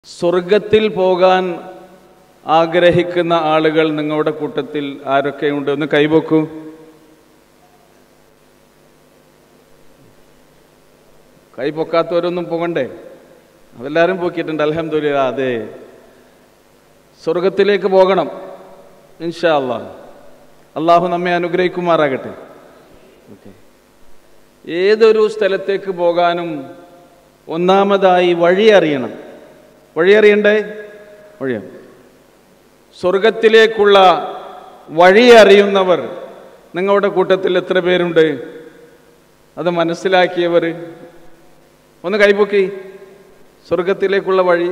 സ്വർഗത്തിൽ പോകാൻ ആഗ്രഹിക്കുന്ന ആളുകൾ നിങ്ങളുടെ കൂട്ടത്തിൽ ആരൊക്കെയുണ്ട്? ഒന്ന് കൈവക്കൂ. കൈ പൊക്കാത്തവരൊന്നും പോകണ്ടേ? അതെല്ലാവരും പൊക്കിയിട്ടുണ്ട്, അൽഹംദുലില്ലാ. അതെ, സ്വർഗത്തിലേക്ക് പോകണം ഇൻഷാ അല്ലാഹ്. അള്ളാഹു നമ്മെ അനുഗ്രഹിക്കുമാറാകട്ടെ. ഏതൊരു സ്ഥലത്തേക്ക് പോകാനും ഒന്നാമതായി വഴി അറിയണം. വഴി അറിയണ്ടേ? വഴിയാണ്. സ്വർഗത്തിലേക്കുള്ള വഴി അറിയുന്നവർ നിങ്ങളുടെ കൂട്ടത്തിൽ എത്ര പേരുണ്ട്? അത് മനസ്സിലാക്കിയവർ ഒന്ന് കൈപൊക്കി. സ്വർഗത്തിലേക്കുള്ള വഴി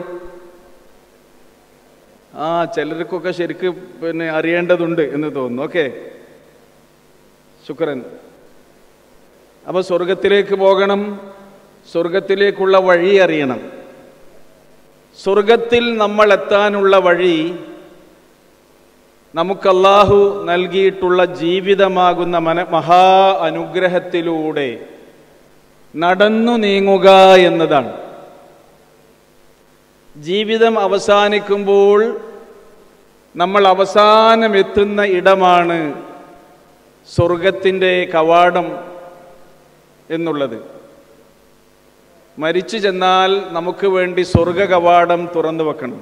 ചിലർക്കൊക്കെ ശരിക്ക് അറിയേണ്ടതുണ്ട് എന്ന് തോന്നുന്നു. ഓക്കെ, ശുക്രൻ. അപ്പൊ സ്വർഗത്തിലേക്ക് പോകണം, സ്വർഗത്തിലേക്കുള്ള വഴി അറിയണം. സ്വർഗത്തിൽ നമ്മൾ എത്താനുള്ള വഴി നമുക്ക് അല്ലാഹു നൽകിയിട്ടുള്ള ജീവിതമാകുന്ന മഹാ അനുഗ്രഹത്തിലൂടെ നടന്നു നീങ്ങുക എന്നതാണ്. ജീവിതം അവസാനിക്കുമ്പോൾ നമ്മൾ അവസാനം എത്തുന്ന ഇടമാണ് സ്വർഗത്തിൻ്റെ കവാടം എന്നുള്ളത്. മരിച്ചു ചെന്നാൽ നമുക്ക് വേണ്ടി സ്വർഗ കവാടം തുറന്നു വെക്കണം.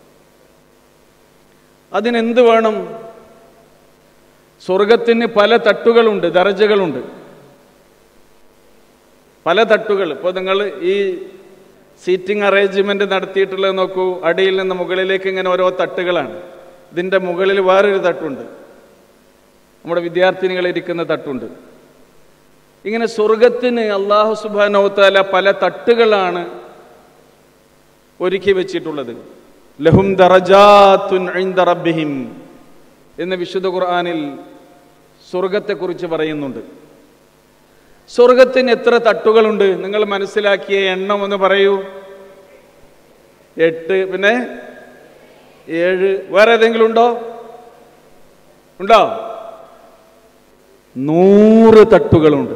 അതിനെന്ത് വേണം? സ്വർഗത്തിന് പല തട്ടുകളുണ്ട്, ദറജകളുണ്ട്, പല തട്ടുകൾ. ഇപ്പോൾ നിങ്ങൾ ഈ സീറ്റിംഗ് അറേഞ്ച്മെന്റ് നടത്തിയിട്ടുള്ളത് നോക്കൂ. അടിയിൽ നിന്ന് മുകളിലേക്ക് ഇങ്ങനെ ഓരോ തട്ടുകളാണ്. ഇതിൻ്റെ മുകളിൽ വേറൊരു തട്ടുണ്ട്, നമ്മുടെ വിദ്യാർത്ഥിനികൾ ഇരിക്കുന്ന തട്ടുണ്ട്. ഇങ്ങനെ സ്വർഗത്തിന് അല്ലാഹു സുബ്ഹാനഹു വ തആല പല തട്ടുകളാണ് ഒരുക്കി വെച്ചിട്ടുള്ളത്. ലഹും ദറജാത്തുൻ ഇൻദ റബ്ബിഹിം എന്ന് വിശുദ്ധ ഖുർആനിൽ സ്വർഗത്തെക്കുറിച്ച് പറയുന്നുണ്ട്. സ്വർഗത്തിന് എത്ര തട്ടുകളുണ്ട്? നിങ്ങൾ മനസ്സിലാക്കിയ എണ്ണം ഒന്ന് പറയൂ. 8, പിന്നെ 7. വേറെ ഏതെങ്കിലും ഉണ്ടോ? 100 തട്ടുകളുണ്ട്.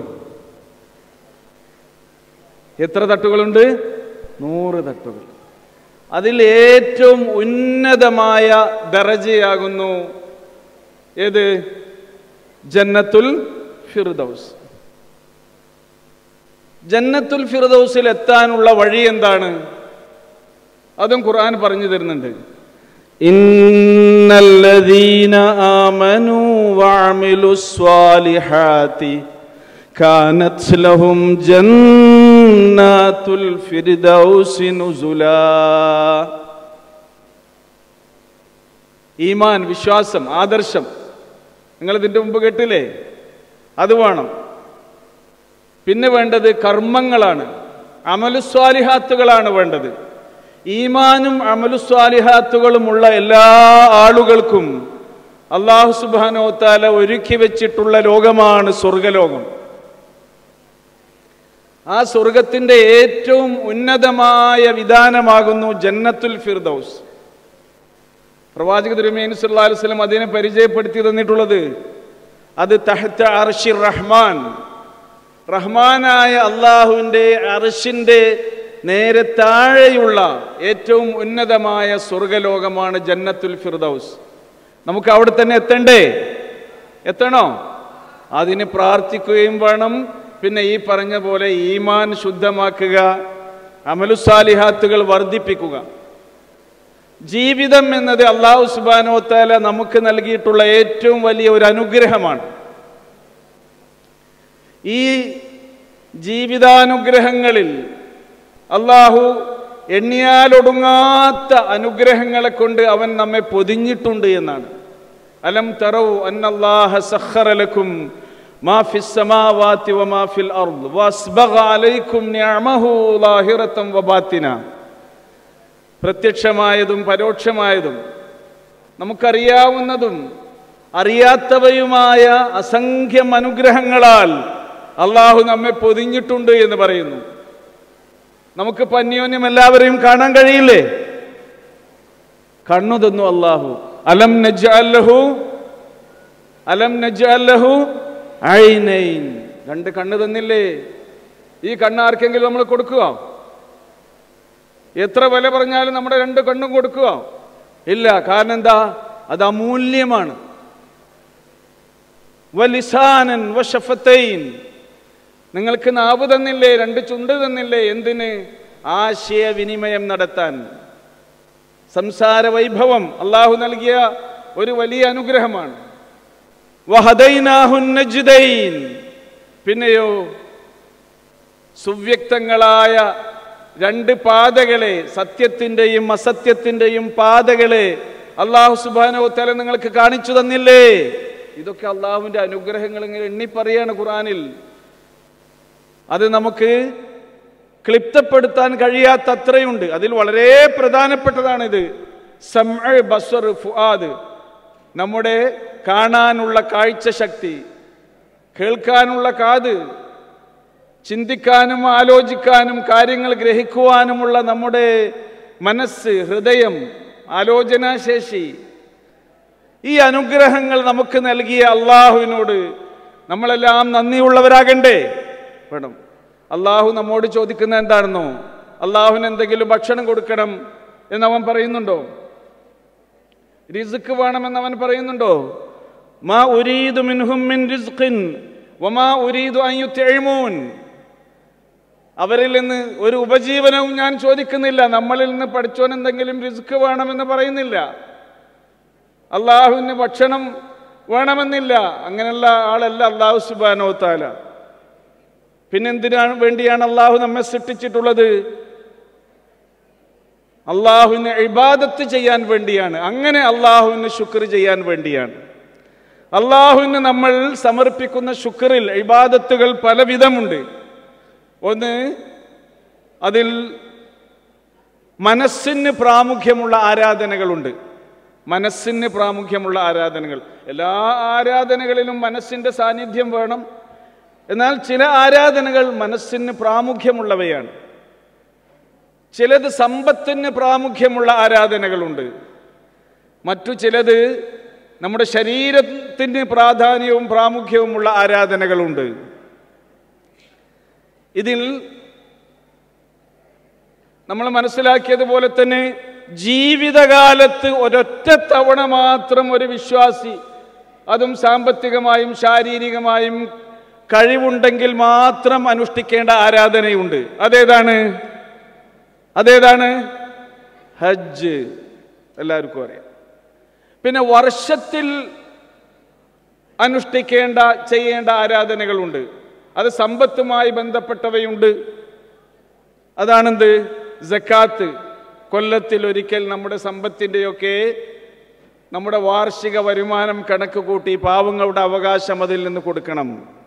എത്ര തട്ടുകളുണ്ട്? 100 തട്ടുകൾ. അതിൽ ഏറ്റവും ഉന്നതമായ ദറജയാകുന്നു ഏത്? ജന്നത്തുൽ ഫിർദൗസ്. ജന്നത്തുൽ ഫിർദൗസിൽ എത്താനുള്ള വഴി എന്താണ്? അതും ഖുർആൻ പറഞ്ഞു തരുന്നുണ്ട്. ഇന്നല്ലദീന ആമനൂ വഅമിലുസ് സ്വാലിഹാതി കാനത് ലഹും ജന്നാത്തുൽ ഫിർദൗസി നുസുലാ. ഈമാൻ, വിശ്വാസം, ആദർശം നിങ്ങൾ ഇതിന്റെ മുമ്പ് കേട്ടില്ലേ? അത് വേണം. പിന്നെ വേണ്ടത് കർമ്മങ്ങളാണ്, അമലുസ്വാലിഹാത്തുകളാണ് വേണ്ടത്. ഈമാനും അമലുസ്വാലിഹാത്തുകളുമുള്ള എല്ലാ ആളുകൾക്കും അല്ലാഹു സുബ്ഹാനഹു വ തആല ഒരുക്കി വെച്ചിട്ടുള്ള ലോകമാണ് സ്വർഗലോകം. ആ സ്വർഗത്തിന്റെ ഏറ്റവും ഉന്നതമായ വിധാനമാകുന്നു ജന്നത്തുൽ ഫിർദൗസ്. പ്രവാചക തിരുമേനി സല്ലല്ലാഹു അലൈഹി വസല്ലം അതിനെ പരിചയപ്പെടുത്തി തന്നിട്ടുള്ളത് അത് തഹ്ത അർശിർ റഹ്മാൻ, റഹ്മാനായ അള്ളാഹുവിൻ്റെ അർശിൻ്റെ നേരെ താഴെയുള്ള ഏറ്റവും ഉന്നതമായ സ്വർഗലോകമാണ് ജന്നത്തുൽ ഫിർദൗസ്. നമുക്ക് അവിടെ തന്നെ എത്തണ്ടേ? എത്തണോ? അതിന് പ്രാർത്ഥിക്കുകയും വേണം. പിന്നെ ഈ പറഞ്ഞ പോലെ ഈമാൻ ശുദ്ധമാക്കുക, അമലുസാലിഹാത്തുകൾ വർദ്ധിപ്പിക്കുക. ജീവിതം എന്നത് അല്ലാഹു സുബ്ഹാനഹു വ തആല നമുക്ക് നൽകിയിട്ടുള്ള ഏറ്റവും വലിയ ഒരു അനുഗ്രഹമാണ്. ഈ ജീവിതാനുഗ്രഹങ്ങളിൽ അല്ലാഹു എണ്ണിയാലൊടുങ്ങാത്ത അനുഗ്രഹങ്ങളെ കൊണ്ട് അവൻ നമ്മെ പൊതിഞ്ഞിട്ടുണ്ട് എന്നാണ്. അലം തറൗ അന്നല്ലാഹ സഖറ ലക്കും മാ ഫിസ് സമാവാതി വമാ ഫിൽ അർദ് വസ്ബഗ അലൈക്കും നിഅമഹു ളാഹിറതൻ വബാത്തിന. പ്രത്യക്ഷമായതും പരോക്ഷമായതും നമുക്കറിയാവുന്നതും അറിയാത്തവയുമായ അസംഖ്യം അനുഗ്രഹങ്ങളാൽ അള്ളാഹു നമ്മെ പൊതിഞ്ഞിട്ടുണ്ട് എന്ന് പറയുന്നു. നമുക്ക് അന്യോന്യം എല്ലാവരെയും കാണാൻ കഴിയില്ലേ? കണ്ണു തന്നു അള്ളാഹു. അലം നജ്അൽ ലഹു ഐനൈൻ, 2 കണ്ണ് തന്നില്ലേ? ഈ കണ്ണ് ആർക്കെങ്കിലും നമ്മൾ കൊടുക്കുക? എത്ര വില പറഞ്ഞാലും നമ്മുടെ 2 കണ്ണും കൊടുക്കുക ഇല്ല. കാരണം എന്താ? അത് അമൂല്യമാണ്. വലിസാനൻ വശഫത്തൈൻ, നിങ്ങൾക്ക് നാവ് തന്നില്ലേ, 2 ചുണ്ട് തന്നില്ലേ, എന്തിന്? ആശയവിനിമയം നടത്താൻ. സംസാര വൈഭവം അള്ളാഹു നൽകിയ ഒരു വലിയ അനുഗ്രഹമാണ്. വഹദൈനാഹുൻ നജ്ദൈൻ, പിന്നെയോ സുവ്യക്തങ്ങളായ 2 പാതകളെ, സത്യത്തിൻ്റെയും അസത്യത്തിൻ്റെയും പാതകളെ അള്ളാഹു സുബ്ഹാനഹു വ തആല നിങ്ങൾക്ക് കാണിച്ചു തന്നില്ലേ? ഇതൊക്കെ അള്ളാഹുവിൻ്റെ അനുഗ്രഹങ്ങൾ ഇങ്ങനെ എണ്ണി പറയാണ് ഖുർആനിൽ. അത് നമുക്ക് ക്ലിപ്തപ്പെടുത്താൻ കഴിയാത്ത അത്രയുണ്ട്. അതിൽ വളരെ പ്രധാനപ്പെട്ടതാണിത്. സമഅ്, ബസ്വർ, ഫുആദ്, നമ്മുടെ കാണാനുള്ള കാഴ്ച ശക്തി, കേൾക്കാനുള്ള കാത്, ചിന്തിക്കാനും ആലോചിക്കാനും കാര്യങ്ങൾ ഗ്രഹിക്കുവാനുമുള്ള നമ്മുടെ മനസ്സ്, ഹൃദയം, ആലോചനാശേഷി, ഈ അനുഗ്രഹങ്ങൾ നമുക്ക് നൽകിയ അള്ളാഹുവിനോട് നമ്മളെല്ലാം നന്ദിയുള്ളവരാകണ്ടേ? വേണം. അള്ളാഹു നമ്മോട് ചോദിക്കുന്ന എന്താണെന്നോ? അള്ളാഹുവിന് എന്തെങ്കിലും ഭക്ഷണം കൊടുക്കണം എന്നവൻ പറയുന്നുണ്ടോ? റിസ്ക് വേണമെന്നവൻ പറയുന്നുണ്ടോ? മാ ഉരീദു മിൻഹും മിൻ റിസ്ഖിൻ വമാ ഉരീദു അൻ യുത്ഇമൂൻ, അവരിൽ നിന്ന് ഒരു ഉപജീവനവും ഞാൻ ചോദിക്കുന്നില്ല. നമ്മളിൽ നിന്ന് പഠിച്ചോൻ എന്തെങ്കിലും റിസ്ക് വേണമെന്ന് പറയുന്നില്ല. അള്ളാഹുവിന് ഭക്ഷണം വേണമെന്നില്ല. അങ്ങനെയുള്ള ആളല്ല അള്ളാഹു സുബ്ഹാനഹു വ തആല. പിന്നെന്തിനാണ് വേണ്ടിയാണ് അള്ളാഹു നമ്മെ സൃഷ്ടിച്ചിട്ടുള്ളത്? അള്ളാഹുവിന് ഇബാദത്ത് ചെയ്യാൻ വേണ്ടിയാണ്. അങ്ങനെ അള്ളാഹുവിന് ശുക്ർ ചെയ്യാൻ വേണ്ടിയാണ്. അള്ളാഹുവിന് നമ്മൾ സമർപ്പിക്കുന്ന ശുക്റിൽ ഇബാദത്തുകൾ പലവിധമുണ്ട്. ഒന്ന്, അതിൽ മനസ്സിന് പ്രാമുഖ്യമുള്ള ആരാധനകളുണ്ട്. മനസ്സിന് പ്രാമുഖ്യമുള്ള ആരാധനകൾ. എല്ലാ ആരാധനകളിലും മനസ്സിൻ്റെ സാന്നിധ്യം വേണം. എന്നാൽ ചില ആരാധനകൾ മനസ്സിന് പ്രാമുഖ്യമുള്ളവയാണ്. ചിലത് സമ്പത്തിന് പ്രാമുഖ്യമുള്ള ആരാധനകളുണ്ട്. മറ്റു ചിലത് നമ്മുടെ ശരീരത്തിന് പ്രാധാന്യവും പ്രാമുഖ്യവുമുള്ള ആരാധനകളുണ്ട്. ഇതിൽ നമ്മൾ മനസ്സിലാക്കിയതുപോലെ തന്നെ ജീവിതകാലത്ത് ഒരൊറ്റ തവണ മാത്രം ഒരു വിശ്വാസി, അതും സാമ്പത്തികമായും ശാരീരികമായും കഴിവുണ്ടെങ്കിൽ മാത്രം അനുഷ്ഠിക്കേണ്ട ആരാധനയുണ്ട്. അതേതാണ്? ഹജ്ജ്. എല്ലാവർക്കും അറിയാം. പിന്നെ വർഷത്തിൽ ചെയ്യേണ്ട ആരാധനകളുണ്ട്. അത് സമ്പത്തുമായി ബന്ധപ്പെട്ടവയുണ്ട്. അതാണെന്ത്? സക്കാത്ത്. കൊല്ലത്തിൽ ഒരിക്കൽ നമ്മുടെ സമ്പത്തിൻ്റെയൊക്കെ നമ്മുടെ വാർഷിക വരുമാനം കണക്ക് കൂട്ടി പാവങ്ങളുടെ അവകാശം അതിൽ നിന്ന് കൊടുക്കണം.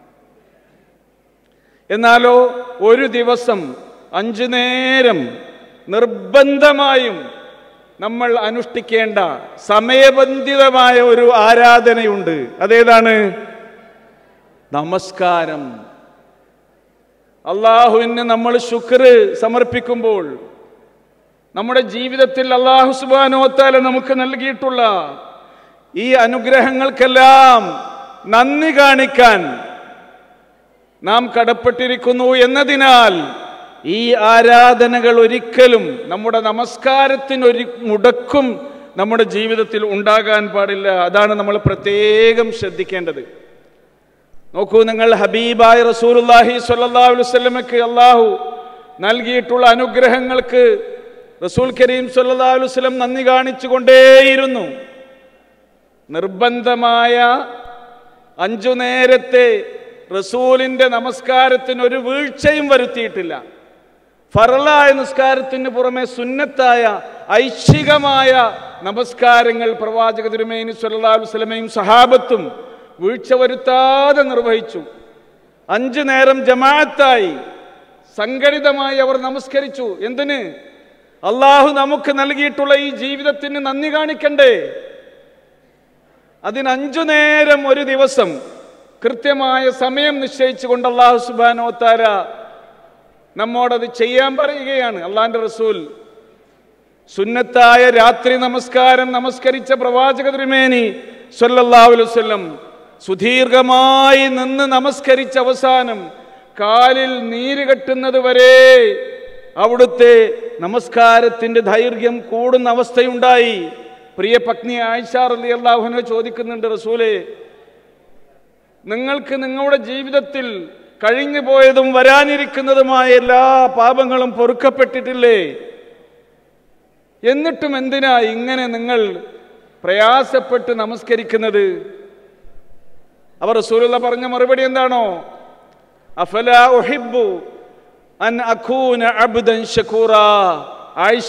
എന്നാലോ ഒരു ദിവസം 5 നേരം നിർബന്ധമായും നമ്മൾ അനുഷ്ഠിക്കേണ്ട സമയബന്ധിതമായ ഒരു ആരാധനയുണ്ട്. അതേതാണ്? നമസ്കാരം. അള്ളാഹുവിന് നമ്മൾ ശുക്ർ സമർപ്പിക്കുമ്പോൾ നമ്മുടെ ജീവിതത്തിൽ അള്ളാഹു സുബ്ഹാനഹു വ തആല നമുക്ക് നൽകിയിട്ടുള്ള ഈ അനുഗ്രഹങ്ങൾക്കെല്ലാം നന്ദി കാണിക്കാൻ നാം കടപ്പെട്ടിരിക്കുന്നു എന്നതിനാൽ ഈ ആരാധനകൾ ഒരിക്കലും, നമ്മുടെ നമസ്കാരത്തിനൊരു മുടക്കും നമ്മുടെ ജീവിതത്തിൽ ഉണ്ടാകാൻ പാടില്ല. അതാണ് നമ്മൾ പ്രത്യേകം ശ്രദ്ധിക്കേണ്ടത്. നോക്കൂ നിങ്ങൾ, ഹബീബായ റസൂലുള്ളാഹി സ്വല്ലല്ലാഹു അലൈഹി വസല്ലമക്ക് അള്ളാഹു നൽകിയിട്ടുള്ള അനുഗ്രഹങ്ങൾക്ക് റസൂൽ കരീം സ്വല്ലല്ലാഹു അലൈഹി വസല്ലം നന്ദി കാണിച്ചുകൊണ്ടേയിരുന്നു. നിർബന്ധമായ 5 നേരത്തെ റസൂലിന്റെ നമസ്കാരത്തിന് ഒരു വീഴ്ചയും വരുത്തിയിട്ടില്ല. ഫറലായ നിസ്കാരത്തിന് പുറമെ സുന്നത്തായ ഐച്ഛികമായ നമസ്കാരങ്ങൾ പ്രവാചക തിരുമേനി സ്വല്ലല്ലാഹു അലൈഹി വസല്ലമയും സഹാബത്തും വീഴ്ച വരുത്താതെ നിർവഹിച്ചു. 5 നേരം ജമാഅത്തായി സംഘടിതമായി അവർ നമസ്കരിച്ചു. എന്തിന്? അള്ളാഹു നമുക്ക് നൽകിയിട്ടുള്ള ഈ ജീവിതത്തിന് നന്ദി കാണിക്കണ്ടേ? അതിന് 5 നേരം ഒരു ദിവസം കൃത്യമായ സമയം നിശ്ചയിച്ചുകൊണ്ട് അള്ളാഹു സുബ്ഹാനഹു വ തആല നമ്മോടത് ചെയ്യാൻ പറയുകയാണ്. അള്ളാഹിന്റെ റസൂൽ സുന്നത്തായ രാത്രി നമസ്കാരം നമസ്കരിച്ച പ്രവാചക തിരുമേനി സ്വല്ലല്ലാഹു അലൈഹി വസല്ലം സുദീർഘമായി നിന്ന് നമസ്കരിച്ച അവസാനം കാലിൽ നീര് കെട്ടുന്നത് വരെ അവിടുത്തെ നമസ്കാരത്തിന്റെ ദൈർഘ്യം കൂടുന്ന അവസ്ഥയുണ്ടായി. പ്രിയ പത്നി ആയിഷ റളിയല്ലാഹു അൻഹ ചോദിക്കുന്നുണ്ട്, റസൂലേ, നിങ്ങൾക്ക് നിങ്ങളുടെ ജീവിതത്തിൽ കഴിഞ്ഞു പോയതും വരാനിരിക്കുന്നതുമായ എല്ലാ പാപങ്ങളും പൊറുക്കപ്പെട്ടിട്ടില്ലേ? എന്നിട്ടും എന്തിനാ ഇങ്ങനെ നിങ്ങൾ പ്രയാസപ്പെട്ട് നമസ്കരിക്കുന്നത്? അവർ റസൂലുള്ള പറഞ്ഞ മറുപടി എന്താണോ? അഫലാ ഉഹിബ്ബു അൻ അകൂന അബ്ദൻ ശകൂറാ. ആയിഷ,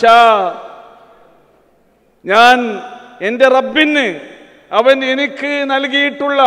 ഞാൻ എൻ്റെ റബ്ബിന് അവൻ എനിക്ക് നൽകിയിട്ടുള്ള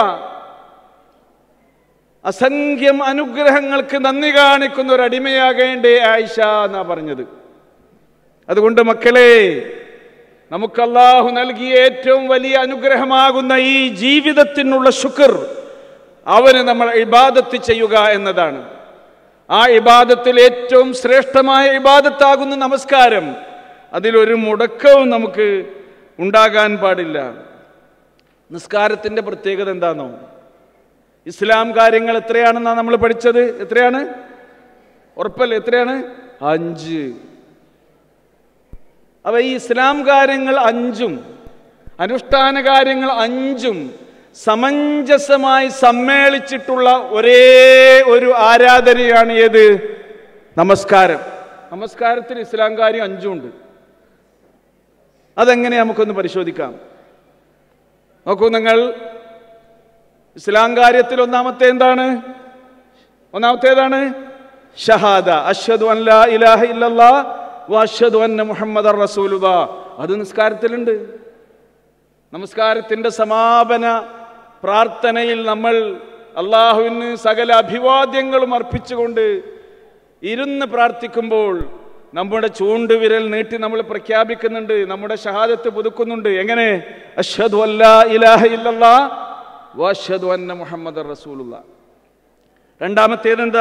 അസംഖ്യം അനുഗ്രഹങ്ങൾക്ക് നന്ദി കാണിക്കുന്ന ഒരു അടിമയാകേണ്ടേ ആയിഷ എന്നാ പറഞ്ഞത്. അതുകൊണ്ട് മക്കളെ, നമുക്ക് അല്ലാഹു നൽകിയ ഏറ്റവും വലിയ അനുഗ്രഹമാകുന്ന ഈ ജീവിതത്തിനുള്ള ശുക്ർ അവന് നമ്മൾ ഇബാദത്ത് ചെയ്യുക എന്നതാണ്. ആ ഇബാദത്തിൽ ഏറ്റവും ശ്രേഷ്ഠമായ ഇബാദത്താകുന്ന നമസ്കാരം, അതിലൊരു മുടക്കവും നമുക്ക് ഉണ്ടാകാൻ പാടില്ല. നിസ്കാരത്തിന്റെ പ്രത്യേകത എന്താണോ? ഇസ്ലാം കാര്യങ്ങൾ എത്രയാണെന്നാണ് നമ്മൾ പഠിച്ചത്? എത്രയാണ്? ഉറപ്പല്ലേ? എത്രയാണ്? 5. അവ ഈ ഇസ്ലാം കാര്യങ്ങൾ 5ഉം അനുഷ്ഠാന കാര്യങ്ങൾ 5ഉം സമഞ്ജസമായി സമ്മേളിച്ചിട്ടുള്ള ഒരേ ഒരു ആരാധനയാണ് ഏത്? നമസ്കാരം. നമസ്കാരത്തിൽ ഇസ്ലാം കാര്യം 5ഉം ഉണ്ട്. അതെങ്ങനെ നമുക്കൊന്ന് പരിശോധിക്കാം. നോക്കൂ നിങ്ങൾ, ഇസ്ലാം കാര്യത്തിൽ ഒന്നാമത്തേതാണ് ഷഹാദ, അഷ്ഹദു അൻ ലാ ഇലാഹ ഇല്ലല്ലാഹ് വ അഷ്ഹദു അന്ന മുഹമ്മദർ റസൂലുള്ളാഹ്. അത് നിസ്കാരത്തിലുണ്ട്. നമസ്കാരത്തിന്റെ സമാപന പ്രാർത്ഥനയിൽ നമ്മൾ അള്ളാഹുവിന് സകല അഭിവാദ്യങ്ങളും അർപ്പിച്ചുകൊണ്ട് ഇരുന്ന് പ്രാർത്ഥിക്കുമ്പോൾ നമ്മുടെ ചൂണ്ടുവിരൽ നീട്ടി നമ്മൾ പ്രഖ്യാപിക്കുന്നുണ്ട്, നമ്മുടെ ഷഹാദത്ത് പുതുക്കുന്നുണ്ട്. എങ്ങനെ? അഷ്ഹദു അൻ ലാ ഇലാഹ ഇല്ലല്ലാഹ് വ അഷ്ഹദു അന്ന മുഹമ്മദർ റസൂലുള്ളാഹ്. രണ്ടാമത്തേത് എന്താ?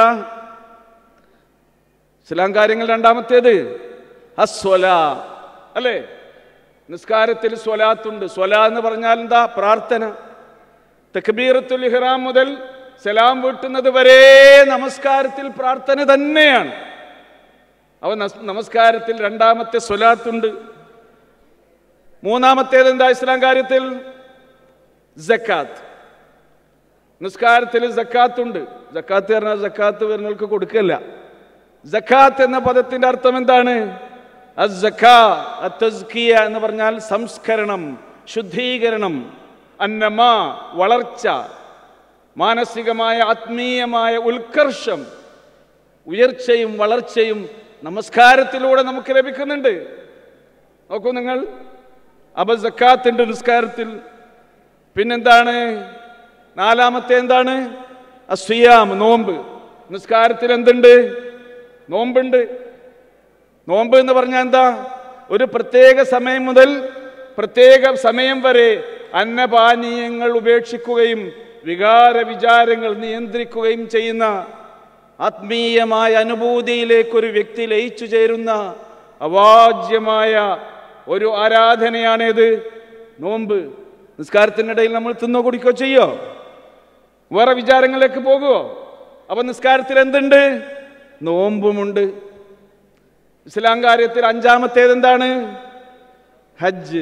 ഇസ്ലാം കാര്യങ്ങൾ രണ്ടാമത്തേത് അസ്വലാ, അല്ലേ? നിസ്കാരത്തിൽ സ്വലാത്തുണ്ട്. സ്വലാ എന്ന് പറഞ്ഞാൽ എന്താ? പ്രാർത്ഥന. തക്ബീറത്തുൽ ഇഹ്റാം മുതൽ സലാം വീട്ടുന്നത് വരെ നമസ്കാരത്തിൽ പ്രാർത്ഥന തന്നെയാണ്. അവ നമസ്കാരത്തിൽ രണ്ടാമത്തെ സ്വലാത്തുണ്ട്. മൂന്നാമത്തേത് എന്താ ഇസ്ലാം കാര്യത്തിൽ? സക്കാത്ത്. നിസ്കാരത്തിൽ സക്കാത്തുണ്ട്. സക്കാത്ത് പറഞ്ഞാൽ സക്കാത്ത് വരുന്നവർക്ക് കൊടുക്കല്ല. സക്കാത്ത് എന്ന പദത്തിന്റെ അർത്ഥം എന്താണ്? അസ്സക്കാ, അത്തസ്കിയ എന്ന് പറഞ്ഞാൽ സംസ്കരണം, ശുദ്ധീകരണം. അന്നമാ, വളർച്ച, മാനസികമായ ആത്മീയമായ ഉത്കർഷം, ഉയർച്ചയും വളർച്ചയും നമസ്കാരത്തിലൂടെ നമുക്ക് ലഭിക്കുന്നുണ്ട്. നോക്കൂ നിങ്ങൾ, അപ്പൊ സക്കാത്തുണ്ട് നിസ്കാരത്തിൽ. പിന്നെന്താണ്? നാലാമത്തെ എന്താണ്? അസ്വിയാം, നോമ്പ്. നിസ്കാരത്തിൽ എന്തുണ്ട്? നോമ്പുണ്ട്. നോമ്പ് എന്ന് പറഞ്ഞാൽ എന്താ? ഒരു പ്രത്യേക സമയം മുതൽ പ്രത്യേക സമയം വരെ അന്നപാനീയങ്ങൾ ഉപേക്ഷിക്കുകയും വികാര വിചാരങ്ങൾ നിയന്ത്രിക്കുകയും ചെയ്യുന്ന ആത്മീയമായ അനുഭൂതിയിലേക്കൊരു വ്യക്തി ലയിച്ചു ചേരുന്ന അവാജ്യമായ ഒരു ആരാധനയാണേത്? നോമ്പ്. നിസ്കാരത്തിനിടയിൽ നമ്മൾ തിന്നോ കുടിക്കോ ചെയ്യോ? വേറെ വിചാരങ്ങളിലേക്ക് പോകുമോ? അപ്പൊ നിസ്കാരത്തിൽ എന്തുണ്ട്? നോമ്പുമുണ്ട്. ഇസ്ലാം കാര്യത്തിൽ അഞ്ചാമത്തേത് എന്താണ്? ഹജ്ജ്.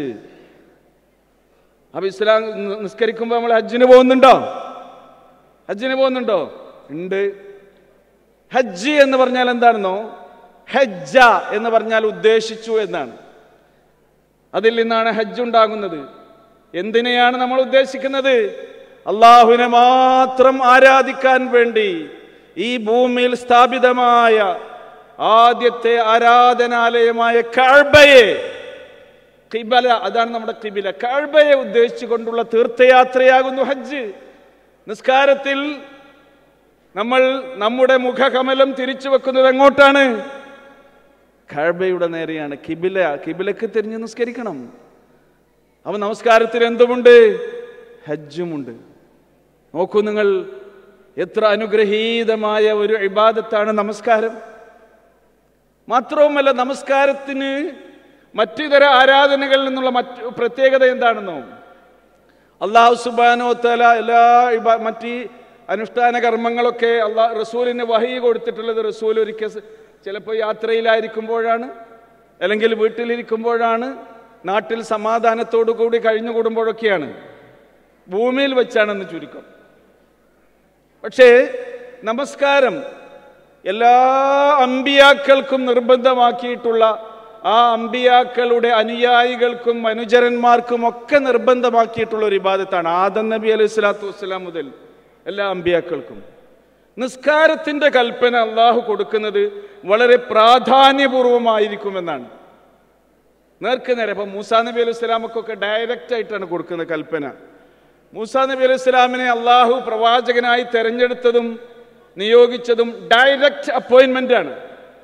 അപ്പൊ ഇസ്ലാം നിസ്കരിക്കുമ്പോൾ നമ്മൾ ഹജ്ജിന് പോകുന്നുണ്ടോ? ഹജ്ജിന് പോകുന്നുണ്ടോ? ഉണ്ട്. ഹജ്ജ് എന്ന് പറഞ്ഞാൽ എന്താണെന്നോ? ഹജ്ജ എന്ന് പറഞ്ഞാൽ ഉദ്ദേശിച്ചു എന്നാണ്. അതിൽ നിന്നാണ് ഹജ്ജ് ഉണ്ടാകുന്നത്. എന്തിനെയാണ് നമ്മൾ ഉദ്ദേശിക്കുന്നത്? അള്ളാഹുവിനെ മാത്രം ആരാധിക്കാൻ വേണ്ടി ഈ ഭൂമിയിൽ സ്ഥാപിതമായ ആദ്യത്തെ ആരാധനാലയമായ കഅബയെ, ഖിബല, അതാണ് നമ്മുടെ ഖിബല, കഅബയെ ഉദ്ദേശിച്ചുകൊണ്ടുള്ള തീർത്ഥയാത്രയാകുന്നു ഹജ്ജ്. നിസ്കാരത്തിൽ നമ്മൾ നമ്മുടെ മുഖകമലം തിരിച്ചു വെക്കുന്നത് എങ്ങോട്ടാണ്? കഅബയുടെ നേരെയാണ്. ഖിബലക്ക് തിരിഞ്ഞ് നിസ്കരിക്കണം. അപ്പൊ നമസ്കാരത്തിൽ എന്തുമുണ്ട്? ഹജ്ജുമുണ്ട്. നോക്കൂ നിങ്ങൾ, എത്ര അനുഗ്രഹീതമായ ഒരു ഇബാദത്താണ് നമസ്കാരം. മാത്രവുമല്ല, നമസ്കാരത്തിന് മറ്റിതര ആരാധനകളിൽ നിന്നുള്ള മറ്റു പ്രത്യേകത എന്താണെന്നോ? അല്ലാഹു സുബ്ഹാനഹു വ തആല എല്ലാ മറ്റ് അനുഷ്ഠാന കർമ്മങ്ങളൊക്കെ റസൂലിന് വഹി കൊടുത്തിട്ടുള്ളത് റസൂൽ ഒരിക്കൽ ചിലപ്പോൾ യാത്രയിലായിരിക്കുമ്പോഴാണ്, അല്ലെങ്കിൽ വീട്ടിലിരിക്കുമ്പോഴാണ്, നാട്ടിൽ സമാധാനത്തോടു കൂടി കഴിഞ്ഞുകൂടുമ്പോഴൊക്കെയാണ്, ഭൂമിയിൽ വെച്ചാണെന്ന് ചുരുക്കം. പക്ഷേ നമസ്കാരം എല്ലാ അമ്പിയാക്കൾക്കും നിർബന്ധമാക്കിയിട്ടുള്ള, ആ അമ്പിയാക്കളുടെ അനുയായികൾക്കും അനുചരന്മാർക്കും ഒക്കെ നിർബന്ധമാക്കിയിട്ടുള്ള ഒരു ഇബാദത്താണ്. ആദം നബി അലൈഹി സ്വലാത്തു വസ്സലാം മുതൽ എല്ലാ അമ്പിയാക്കൾക്കും നിസ്കാരത്തിന്റെ കൽപ്പന അള്ളാഹു കൊടുക്കുന്നത് വളരെ പ്രാധാന്യപൂർവമായിരിക്കുമെന്നാണ്. നേർക്ക് നേരെ. ഇപ്പം മൂസാ നബി അലൈഹി സ്വലാമക്കൊക്കെ ഡയറക്റ്റ് ആയിട്ടാണ് കൊടുക്കുന്ന കൽപ്പന. മൂസാ നബി അലൈഹി സ്വലാമിനെ അള്ളാഹു പ്രവാചകനായി തെരഞ്ഞെടുത്തതും നിയോഗിച്ചതും ഡയറക്റ്റ് അപ്പോയിന്റ്മെന്റ് ആണ്.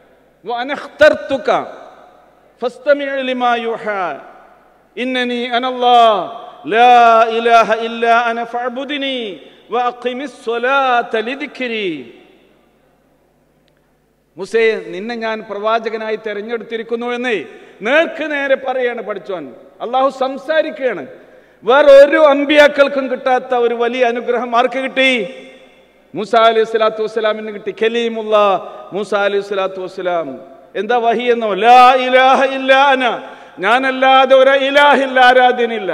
മൂസേ, നിന്നെ ഞാൻ പ്രവാചകനായി തെരഞ്ഞെടുത്തിരിക്കുന്നു എന്നേ നേർക്ക് നേരെ പറയാണ് പഠിച്ചോൻ. അള്ളാഹു സംസാരിക്കുകയാണ്. വേറെ ഒരു അമ്പിയാക്കൾക്കും കിട്ടാത്ത ഒരു വലിയ അനുഗ്രഹം ആർക്ക് കിട്ടി? മൂസാ അലൈഹി സ്വലാത്തു വസ്സലാമിന് കിട്ടി. കലീമുല്ലാ മൂസാ അലൈഹി സ്വലാത്തു വസ്സലാം. എന്താ വഹി എന്നോ? ലാ ഇലാഹ ഇല്ലാ അന, ഞാനല്ലാതെ ഒരു ഇലാഹില്ല, ആരാധ്യനില്ല,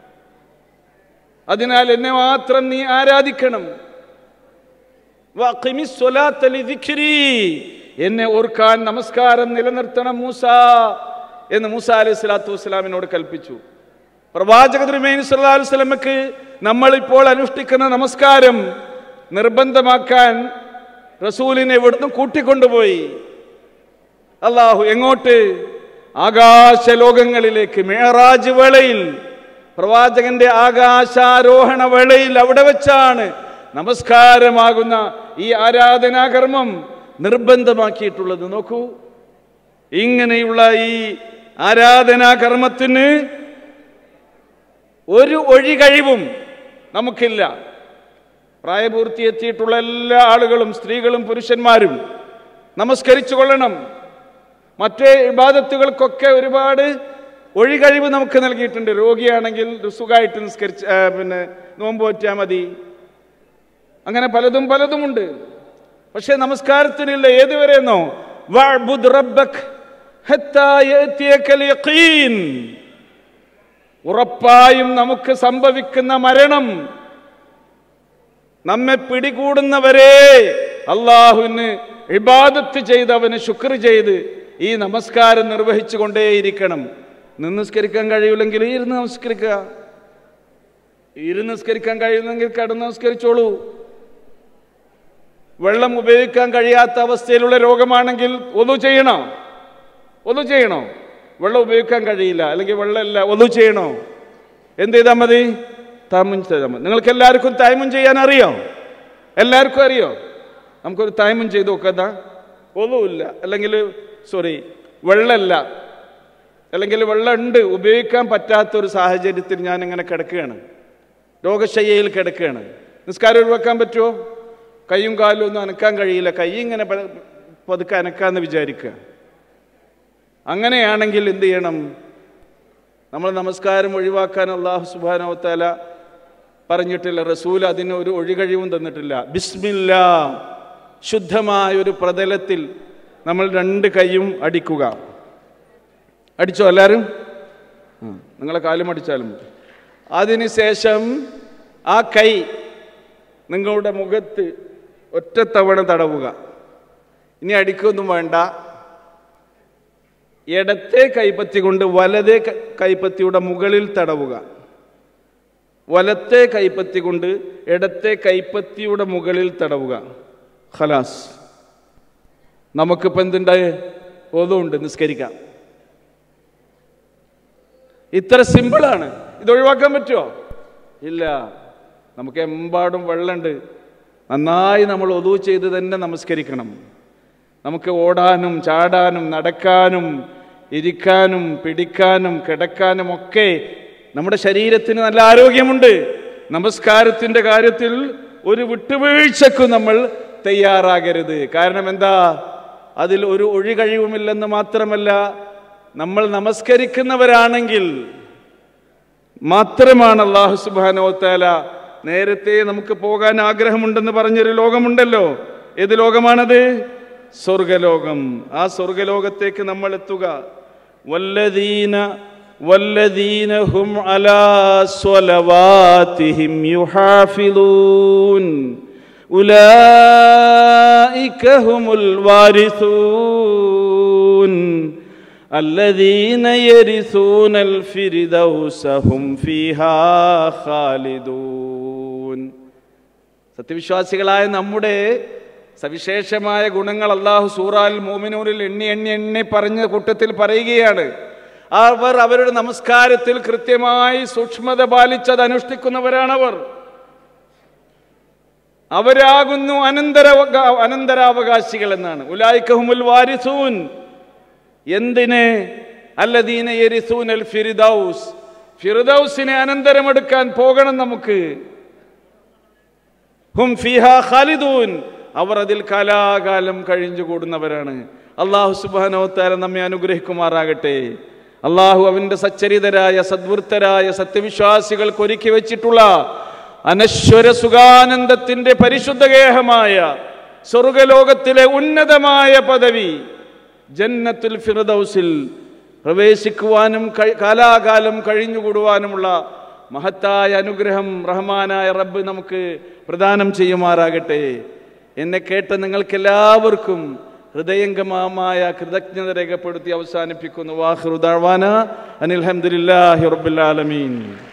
അതിനാൽ എന്നെ മാത്രം നീ ആരാധിക്കണം. വഖിമിസ് സ്വലാത്ത ലിദിക്രി, എന്നെ ഓർക്കാൻ നമസ്കാരം നിലനിർത്തണം മൂസ എന്ന് മൂസാ അലൈഹി സ്വലാത്തു വസ്സലാമിനോട് കൽപ്പിച്ചു. പ്രവാചക തിരുമേനി സല്ലല്ലാഹു അലൈഹി വസല്ലമക്ക് നമ്മളിപ്പോൾ അനുഷ്ഠിക്കുന്ന നമസ്കാരം നിർബന്ധമാക്കാൻ റസൂലിനെ ഇവിടുന്ന് കൂട്ടിക്കൊണ്ടുപോയി അള്ളാഹു. എങ്ങോട്ട്? ആകാശലോകങ്ങളിലേക്ക്. മിഅ്റാജ് വേളയിൽ, പ്രവാചകന്റെ ആകാശാരോഹണ വേളയിൽ അവിടെ വെച്ചാണ് നമസ്കാരമാകുന്ന ഈ ആരാധനാകർമ്മം നിർബന്ധമാക്കിയിട്ടുള്ളത്. നോക്കൂ, ഇങ്ങനെയുള്ള ഈ ആരാധനാകർമ്മത്തിന് ഒരു ഒഴികഴിവും നമുക്കില്ല. പ്രായപൂർത്തി എത്തിയിട്ടുള്ള എല്ലാ ആളുകളും, സ്ത്രീകളും പുരുഷന്മാരും നമസ്കരിച്ചു കൊള്ളണം. മറ്റേ ഇബാദത്തുകൾക്കൊക്കെ ഒരുപാട് ഒഴികഴിവ് നമുക്ക് നൽകിയിട്ടുണ്ട്. രോഗിയാണെങ്കിൽ സുഖമായിട്ട് നിസ്കരിച്ച് നോമ്പ് നോറ്റാൽ മതി, അങ്ങനെ പലതും പലതുമുണ്ട്. പക്ഷെ നമസ്കാരത്തിനില്ല. ഏതുവരെയെന്നോ? വഅ്ബുദ് റബ്ബക് ഹത്താ യഅതിയകൽ യഖീൻ, ഉറപ്പായും നമുക്ക് സംഭവിക്കുന്ന മരണം നമ്മെ പിടികൂടുന്നവരെ അള്ളാഹുവിന് ഇബാദത്ത് ചെയ്ത്, അവന് ശുക്ർ ചെയ്ത് ഈ നമസ്കാരം നിർവഹിച്ചു കൊണ്ടേയിരിക്കണം. നിസ്കരിക്കാൻ കഴിയില്ലെങ്കിൽ ഇരുന്ന് നമസ്കരിക്കുക. ഇരുന്ന് നിസ്കരിക്കാൻ കഴിയുന്നെങ്കിൽ കിടന്ന് നമസ്കരിച്ചോളൂ. വെള്ളം ഉപയോഗിക്കാൻ കഴിയാത്ത അവസ്ഥയിലുള്ള രോഗമാണെങ്കിൽ ഒളു ചെയ്യണോ? ഒളു ചെയ്യണോ? വെള്ളം ഉപയോഗിക്കാൻ കഴിയില്ല, അല്ലെങ്കിൽ വെള്ളമില്ല, ഒളു ചെയ്യണോ? എന്ത് ചെയ്താൽ മതി? തയമ്മും ചെയ്താൽ മതി. നിങ്ങൾക്ക് എല്ലാവർക്കും തയമ്മും ചെയ്യാൻ അറിയോ? എല്ലാവർക്കും അറിയോ? നമുക്കൊരു തയമ്മും ചെയ്ത് നോക്കാ. ഒളുമില്ല, അല്ലെങ്കിൽ വെള്ളമില്ല, അല്ലെങ്കിൽ വെള്ളം ഉണ്ട്, ഉപയോഗിക്കാൻ പറ്റാത്തൊരു സാഹചര്യത്തിൽ ഞാൻ ഇങ്ങനെ കിടക്കുകയാണ്, രോഗശയ്യയിൽ കിടക്കുകയാണ്. നിസ്കാരം ഒഴിവാക്കാൻ പറ്റുമോ? കൈയും കാലും ഒന്നും അനക്കാൻ കഴിയില്ല, കൈ ഇങ്ങനെ പതുക്കെ അനക്കാന്ന് വിചാരിക്കുക. അങ്ങനെയാണെങ്കിൽ എന്ത് ചെയ്യണം? നമ്മൾ നമസ്കാരം ഒഴിവാക്കാൻ അല്ലാഹു സുബ്ഹാനഹു വ തആല പറഞ്ഞിട്ടില്ല. റസൂൽ അതിന് ഒരു ഒഴികഴിവും തന്നിട്ടില്ല. ബിസ്മില്ലാ, ശുദ്ധമായ ഒരു പ്രതലത്തിൽ നമ്മൾ രണ്ട് കൈയും അടിക്കുക. അടിച്ചോ എല്ലാവരും? നിങ്ങളെ കാലും അടിച്ചാലും. അതിനുശേഷം ആ കൈ നിങ്ങളുടെ മുഖത്ത് ഒറ്റത്തവണ തടവുക. ഇനി അടിക്കൊന്നും വേണ്ട. ഇടത്തെ കൈപ്പത്തി കൊണ്ട് വലതേ കൈപ്പത്തിയുടെ മുകളിൽ തടവുക. വലത്തെ കൈപ്പത്തി കൊണ്ട് ഇടത്തെ കൈപ്പത്തിയുടെ മുകളിൽ തടവുക. ഖലാസ്. നമുക്കിപ്പോൾ എന്തുണ്ടായ? ഒതുണ്ട്, നിസ്കരിക്കാം. ഇത്ര സിമ്പിളാണ്. ഇത് ഒഴിവാക്കാൻ പറ്റുമോ? ഇല്ല. നമുക്ക് എമ്പാടും വെള്ളമുണ്ട്. നന്നായി നമ്മൾ ഒതു ചെയ്ത് തന്നെ നമസ്കരിക്കണം. നമുക്ക് ഓടാനും ചാടാനും നടക്കാനും ഇരിക്കാനും പിടിക്കാനും കിടക്കാനും ഒക്കെ നമ്മുടെ ശരീരത്തിന് നല്ല ആരോഗ്യമുണ്ട്. നമസ്കാരത്തിൻ്റെ കാര്യത്തിൽ ഒരു വിട്ടുവീഴ്ചക്കും നമ്മൾ തയ്യാറാകരുത്. കാരണം എന്താ? അതിൽ ഒരു ഒഴികഴിവുമില്ലെന്ന് മാത്രമല്ല, നമ്മൾ നമസ്കരിക്കുന്നവരാണെങ്കിൽ മാത്രമാണ് അല്ലാഹു സുബ്ഹാനഹു വ തആല നേരത്തെ നമുക്ക് പോകാൻ ആഗ്രഹമുണ്ടെന്ന് പറഞ്ഞൊരു ലോകമുണ്ടല്ലോ. ഏത് ലോകമാണത്? സ്വർഗലോകം. ആ സ്വർഗലോകത്തേക്ക് നമ്മൾ എത്തുക. വല്ലദീന ഹും അലാ സ്വലവാതിഹിം യുഹാഫിളൂൻ ഉലൈക ഹുമുൽ വാരിസൂൻ الذين يرثون الفردوس هم فيها خالدون. സത്യവിശ്വാസികളായ നമ്മുടെ സവിശേഷമായ ഗുണങ്ങൾ അല്ലാഹു സൂറത്തുൽ മുഅ്മിനൂനിൽ എണ്ണി പറഞ്ഞ കൂട്ടത്തിൽ പറയുകയാണ്. അവർ അവരുടെ നമസ്കാരത്തിൽ കൃത്യമായി സൂക്ഷ്മത പാലിച്ചത് അനുഷ്ഠിക്കുന്നവരാണവർ. അവരാകുന്നു അനന്തരാവകാശികൾ എന്നാണ്. ഉലൈക ഹുമുൽ വാരിസൂൻ. എന്തിന്? അല്ലദീന യരിസൂനൽ ഫിർദൗസ്. ഫിർദൗസിനെ അനന്തരമെടുക്കാൻ പോകണം നമുക്ക്. ഹും ഫീഹാ ഖാലിദൂൻ. അവർ അതിൽ കാലാകാലം കഴിഞ്ഞുകൂടുന്നവരാണ്. അല്ലാഹു സുബ്ഹാനഹു വ തആല നമ്മെ അനുഗ്രഹിക്കുമാറാകട്ടെ. അല്ലാഹു അവന്റെ സച്ചരിതരായ സദ്വൃത്തരായ സത്യവിശ്വാസികൾക്ക് ഒരുക്കി വെച്ചിട്ടുള്ള അനശ്വര സുഖാനന്ദത്തിന്റെ പരിശുദ്ധഗേഹമായ സ്വർഗലോകത്തിലെ ഉന്നതമായ പദവി ജന്നത്തുൽ ഫിർദൗസിൽ പ്രവേശിക്കുവാനും കാലാകാലം കഴിഞ്ഞുകൂടുവാനുമുള്ള മഹത്തായ അനുഗ്രഹം റഹ്മാനായ റബ്ബ് നമുക്ക് പ്രദാനം ചെയ്യുമാറാകട്ടെ. എന്നെ കേട്ട നിങ്ങൾക്കെല്ലാവർക്കും ഹൃദയംഗമമായ കൃതജ്ഞത രേഖപ്പെടുത്തി അവസാനിപ്പിക്കുന്നു. വാഖിറു ദഅ്വാനാ അനിൽ ഹംദുലില്ലാഹി റബ്ബിൽ ആലമീൻ.